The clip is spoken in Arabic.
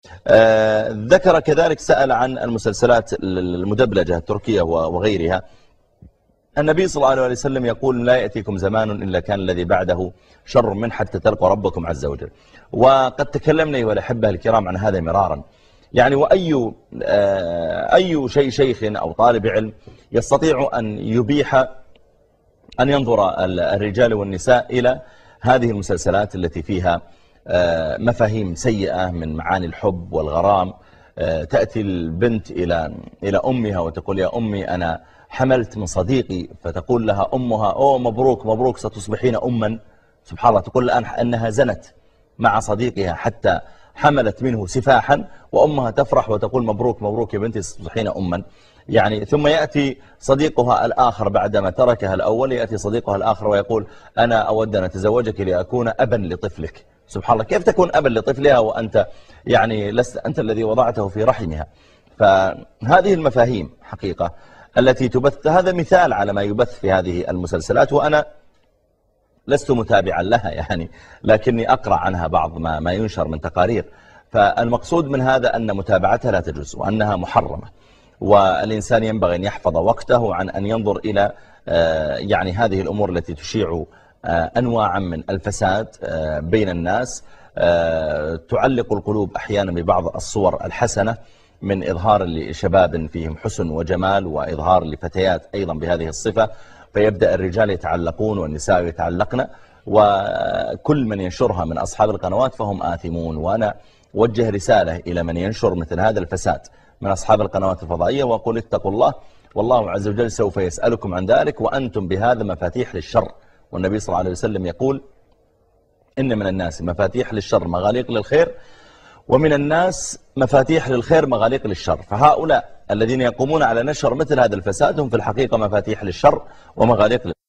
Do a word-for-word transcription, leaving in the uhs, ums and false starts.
آه ذكر كذلك، سأل عن المسلسلات المدبلجة التركية وغيرها. النبي صلى الله عليه وسلم يقول: لا يأتيكم زمان إلا كان الذي بعده شر من حتى تلقوا ربكم عز وجل. وقد تكلمنا أيها الأحبة الكرام عن هذا مرارا. يعني وأي أي شيء شيخ أو طالب علم يستطيع أن يبيح أن ينظر الرجال والنساء إلى هذه المسلسلات التي فيها مفاهيم سيئة من معاني الحب والغرام. تأتي البنت إلى إلى أمها وتقول: يا أمي أنا حملت من صديقي، فتقول لها أمها: أوه مبروك مبروك ستصبحين أما. سبحان الله، تقول الآن أنها زنت مع صديقها حتى حملت منه سفاحا، وأمها تفرح وتقول: مبروك مبروك يا بنتي ستصبحين أما. يعني ثم يأتي صديقها الآخر بعدما تركها الأول، يأتي صديقها الآخر ويقول: أنا أود أن أتزوجك لأكون أبا لطفلك. سبحان الله، كيف تكون أبا لطفلها وأنت يعني لست أنت الذي وضعته في رحمها؟ فهذه المفاهيم حقيقة التي تبث، هذا مثال على ما يبث في هذه المسلسلات، وأنا لست متابعا لها يعني، لكني أقرأ عنها بعض ما, ما ينشر من تقارير. فالمقصود من هذا أن متابعتها لا تجوز وأنها محرمة، والإنسان ينبغي أن يحفظ وقته عن أن ينظر إلى يعني هذه الأمور التي تشيع أنواعا من الفساد بين الناس، تعلق القلوب أحيانا ببعض الصور الحسنة من إظهار لشباب فيهم حسن وجمال، وإظهار لفتيات أيضا بهذه الصفة، فيبدأ الرجال يتعلقون والنساء يتعلقن، وكل من ينشرها من أصحاب القنوات فهم آثمون. وأنا وجه رسالة إلى من ينشر مثل هذا الفساد من أصحاب القنوات الفضائية، وأقول: اتقوا الله، والله عز وجل سوف يسألكم عن ذلك، وأنتم بهذا مفاتيح للشر. والنبي صلى الله عليه وسلم يقول: إن من الناس مفاتيح للشر مغاليق للخير، ومن الناس مفاتيح للخير مغاليق للشر. فهؤلاء الذين يقومون على نشر مثل هذا الفساد هم في الحقيقة مفاتيح للشر ومغاليق للخير.